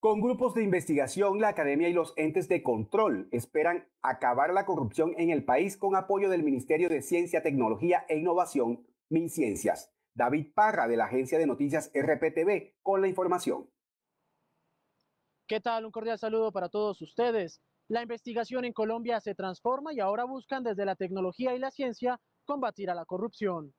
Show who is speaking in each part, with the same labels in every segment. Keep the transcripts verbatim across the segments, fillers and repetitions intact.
Speaker 1: Con grupos de investigación, la academia y los entes de control esperan acabar la corrupción en el país con apoyo del Ministerio de Ciencia, Tecnología e Innovación, MinCiencias. David Parra, de la agencia de noticias R P T V, con la información.
Speaker 2: ¿Qué tal? Un cordial saludo para todos ustedes. La investigación en Colombia se transforma y ahora buscan desde la tecnología y la ciencia combatir a la corrupción.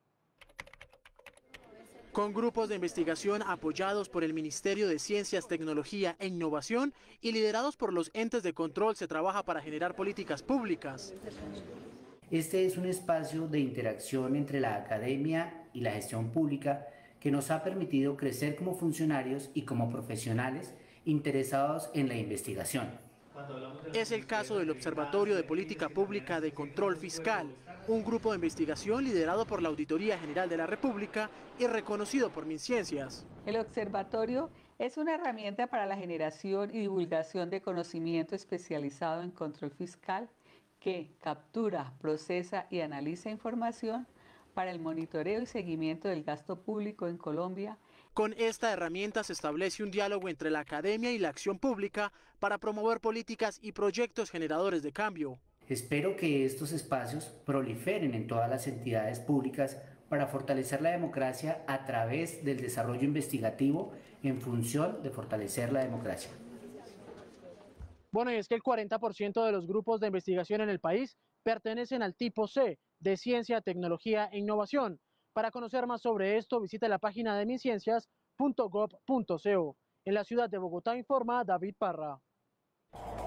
Speaker 2: Con grupos de investigación apoyados por el Ministerio de Ciencias, Tecnología e Innovación y liderados por los entes de control se trabaja para generar políticas públicas.
Speaker 3: Este es un espacio de interacción entre la academia y la gestión pública que nos ha permitido crecer como funcionarios y como profesionales interesados en la investigación.
Speaker 2: Es el caso del Observatorio de Política Pública de Control Fiscal, un grupo de investigación liderado por la Auditoría General de la República y reconocido por MinCiencias.
Speaker 4: El observatorio es una herramienta para la generación y divulgación de conocimiento especializado en control fiscal que captura, procesa y analiza información para el monitoreo y seguimiento del gasto público en Colombia.
Speaker 2: Con esta herramienta se establece un diálogo entre la academia y la acción pública para promover políticas y proyectos generadores de cambio.
Speaker 3: Espero que estos espacios proliferen en todas las entidades públicas para fortalecer la democracia a través del desarrollo investigativo en función de fortalecer la democracia.
Speaker 2: Bueno, y es que el cuarenta por ciento de los grupos de investigación en el país pertenecen al tipo C, de Ciencia, Tecnología e Innovación. Para conocer más sobre esto, visite la página de minciencias punto gob punto co. En la ciudad de Bogotá informa David Parra.